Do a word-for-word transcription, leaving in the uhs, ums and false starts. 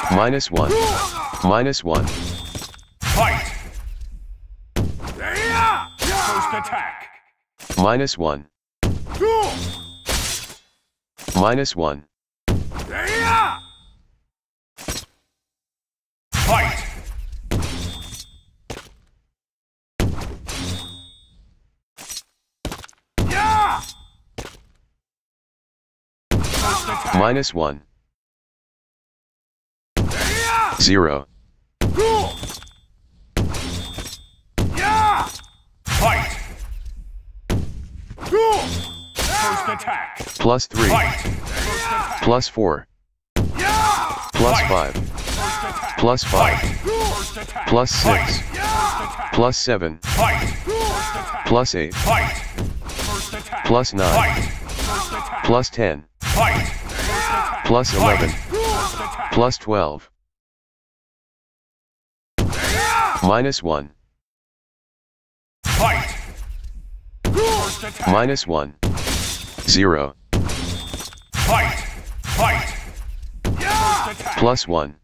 Minus one. Minus one. Fight! First attack! Minus one. Minus one. Fight! First attack! Minus one. Zero. Fight! First attack! Plus three. Fight! First attack! Plus four. Plus five. First attack! Plus five. First attack! Plus six. First attack! Plus seven. Fight! First attack! Plus eight. Fight! First attack! Plus nine. Fight! First attack! Plus ten. Fight! First attack! Plus eleven. First attack! Plus twelve. Minus one. Fight! First attack! Minus one. Zero. Fight! Fight! First attack! Plus one.